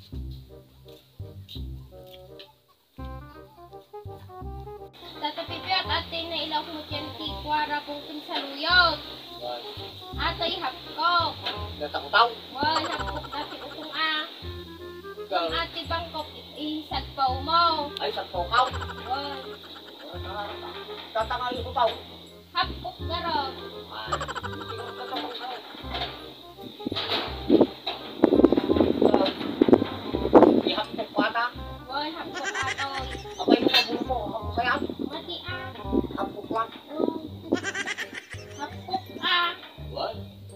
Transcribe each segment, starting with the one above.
Tato pipi at ate na ilaw mo tiyan tikwara pong pinsaluyot. Ato'y hapkok. Natakutaw. Wal, hapkok dati ukong Ang ate bangkok isagpaw mo. Ay, sa tokaw. Wal. Tatangali ko tao. Hapkok garog. Hindi ko tatangali. Ihapkok ko ata. Wal, hapkok atoy. Abay mo kabulo mo. Hapkok kaya? Mati Hapkok lang. Hapkok What?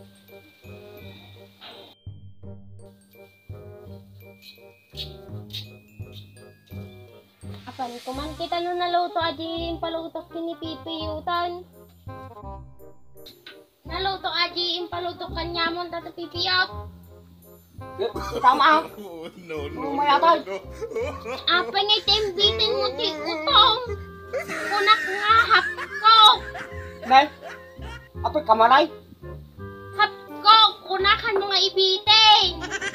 Apan kuman kita no naluto aji impalutok kini pipiyutan. Naluto aji impalutok kanyamon tato pipiyot. Tama. No. Mayatay. Apa nga tembitin mo ti utong? Kunak nga hapkok. Nel. Apoy kamalay. Hapkok, kunakan mo nga ibitin.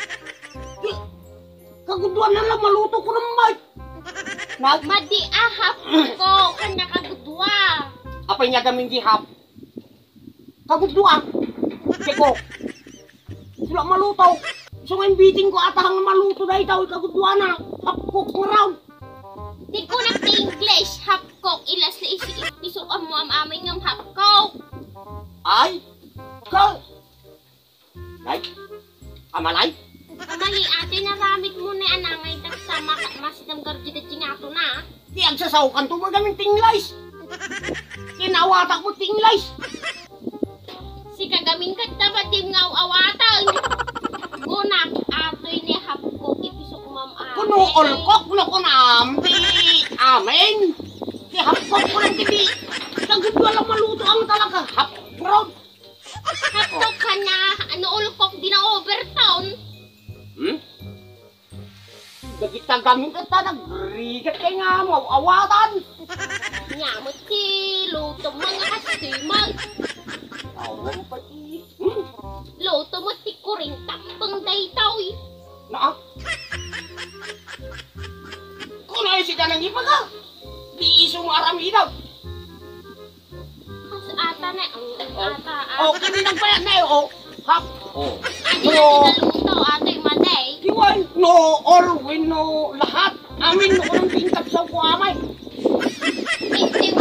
Kaguduan na lang maluto ko ng may. Madi hapkok, kanya kagudwa. Apoy niya gaming gihap. Kaguduan. Seko. Sula maluto. So ngayon biting ko atahang maluto na itaw. Kaguduan na. Hapkok mo raw. Di ko na English, hapkok. Ilas na isuan mo ang aming ng hapkok. Ay. Ka. Nay. Amalay. Kamali ate, naramit mo na anangay tagsama at masidam garjida chingato na. Di ang sasawkan to magaming tinglays. Kinawatak mo tinglays. Si kagamin ka dapat tim ngaw awatan. Gunak atoy ni hapkok ipisok mamari. Kuno olkok na kunambi. Amen. Di hapkok ko lang tibi. Kaguduan lang maluto ang talaga. Hapkok. Hapkok ka na, ano ulkok di na overtown. Dagit ka gaming ka ta. Nagrigat kay nga mo. Awatan. Nyamot si luto mga kasimag. Tawang pa Luto mo si kuring tapang daytaw. Na? Kung na si kanang ipaga. Di isong arami daw. Kasi ata na, ang ata. Oh, kini nagpayat na eh. Oh. Hap. Oh. Ate na sinaluto, ate maday. Iwan, no, all, win, no, lahat. Amin, no, kung tingkap sa ko amay. Hindi